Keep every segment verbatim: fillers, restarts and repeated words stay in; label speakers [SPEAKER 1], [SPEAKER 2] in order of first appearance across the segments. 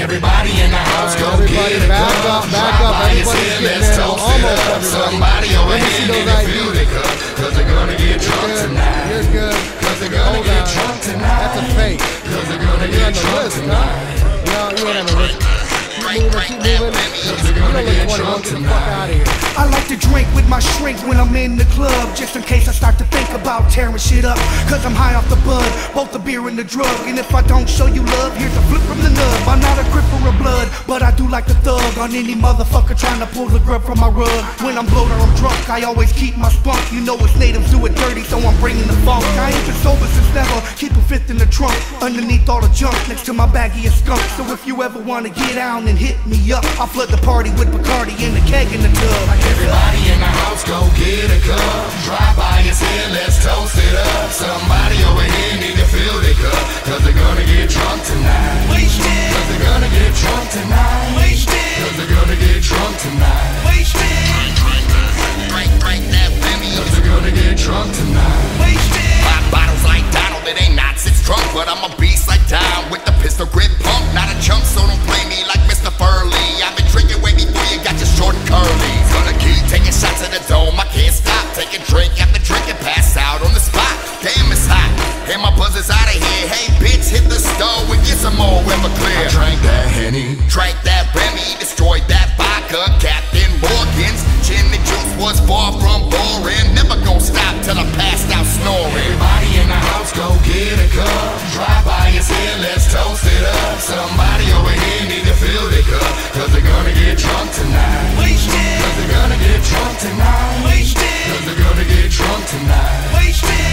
[SPEAKER 1] Everybody in the house, go
[SPEAKER 2] everybody
[SPEAKER 1] get a
[SPEAKER 2] back
[SPEAKER 1] cup.
[SPEAKER 2] up, back up. Everybody's getting there. Almost everybody.
[SPEAKER 1] Somebody over
[SPEAKER 2] Let me see
[SPEAKER 1] here
[SPEAKER 2] those
[SPEAKER 1] need
[SPEAKER 2] I
[SPEAKER 1] to
[SPEAKER 2] Ds.
[SPEAKER 1] fill the cup, cause they're gonna get drunk
[SPEAKER 2] You're good.
[SPEAKER 1] tonight.
[SPEAKER 2] You're good.
[SPEAKER 1] Cause they're gonna
[SPEAKER 2] Hold
[SPEAKER 1] get
[SPEAKER 2] on.
[SPEAKER 1] drunk tonight.
[SPEAKER 2] That's a fake.
[SPEAKER 1] Cause they're gonna
[SPEAKER 2] You're
[SPEAKER 1] get
[SPEAKER 2] on the
[SPEAKER 1] drunk
[SPEAKER 2] list,
[SPEAKER 1] tonight.
[SPEAKER 2] huh? No, you ain't on the list. Keep moving, keep moving. You don't look twenty-one. Get the fuck out of here.
[SPEAKER 3] I like to drink with my shrink when I'm in the club, just in case I start to think about tearing shit up. Cause I'm high off the bud, both the beer and the drug. And if I don't show you love, here's a flip from the nub. I'm not a crip for a blood, but I do like to thug on any motherfucker trying to pull the grub from my rug. When I'm blowed or I'm drunk, I always keep my spunk. You know it's natives do it dirty, so I'm bringing the funk. I ain't been sober since never, keep a fifth in the trunk, underneath all the junk, next to my baggie of skunk. So if you ever wanna get down and hit me up, I'll flood the party with Bacardi and the keg in the tub.
[SPEAKER 1] Everybody in the house, go get a cup. Drive by and say, let's toast it up. Somebody over here need to fill their cup, cause they're gonna get drunk tonight.
[SPEAKER 3] Wasted.
[SPEAKER 1] Cause they're gonna get drunk tonight.
[SPEAKER 3] Wasted.
[SPEAKER 1] Cause they're gonna get drunk tonight.
[SPEAKER 3] Wasted.
[SPEAKER 4] Drink, drink that Remy.
[SPEAKER 1] Cause they're gonna get drunk tonight.
[SPEAKER 3] Wasted.
[SPEAKER 4] Pop bottles like Donald, it ain't not six drunk, but I'm a beast like Dom with the pistol grip pump. Not a chump, so don't play me like Mister Furley. I've been drinking way before you got your short and curly. Gonna keep taking shots at the dome, I can't stop. Taking drink after drink and pass out on the spot. Damn, it's hot, and my buzz is out of here. Hey, bitch, hit the stove and get some more Everclear.
[SPEAKER 1] I drank that Henny,
[SPEAKER 4] Drank that Remy, destroyed that vodka. Captain Morgan's gin and juice was far from boring. Never gonna stop till I passed out snoring.
[SPEAKER 1] everybody in the house, go get a cup. Drive by and say, let's toast it up. Somebody over here need to fill their cup, cause they're gonna get drunk tonight.
[SPEAKER 3] Wasted.
[SPEAKER 1] Cause they're gonna get drunk tonight.
[SPEAKER 3] Wasted.
[SPEAKER 1] Cause they're gonna get drunk tonight.
[SPEAKER 3] Wasted.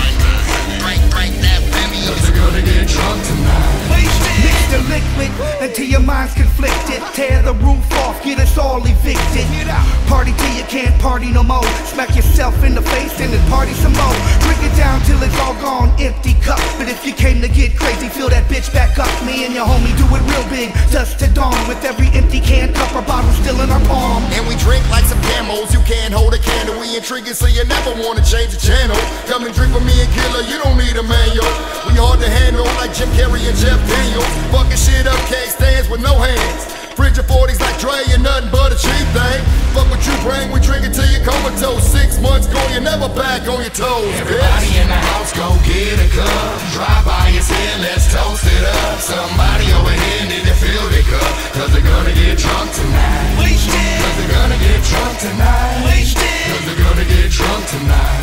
[SPEAKER 4] Drink, drink that Remy.
[SPEAKER 1] Cause they're gonna get drunk tonight.
[SPEAKER 3] Wasted. Mix the liquid until your mind's conflicted. Tear the roof off, get us all evicted. Party till you can't party no more. Smack yourself in the face and then party some more. Drink it down till it's all gone, empty cup. But if you came to get crazy, fill that bitch back up. Me and your homie do it real big, dusk to dawn. With every empty can, cup or bottle still in our palm.
[SPEAKER 4] And we drink like some camels, you can't hold a candle. We intriguing so you never wanna change the channel. Come and drink with me and Killer, you don't need a manual. We hard to handle like Jim Carrey and Jeff Daniels. Fucking shit up, cake stands with no hands. Fridge of forties like Dre and nothing but a cheap thing. Fuck what you bring, we drink it till you comatose. Six months gone, you're never back on your toes,
[SPEAKER 1] Everybody
[SPEAKER 4] bitch.
[SPEAKER 1] in the house, go get a cup. Drive by and say, let's toast it up. Somebody over here need to fill their cup, cause they're gonna get drunk tonight.
[SPEAKER 3] Wasted.
[SPEAKER 1] Cause they're gonna get drunk tonight.
[SPEAKER 3] Wasted.
[SPEAKER 1] Cause they're gonna get drunk tonight.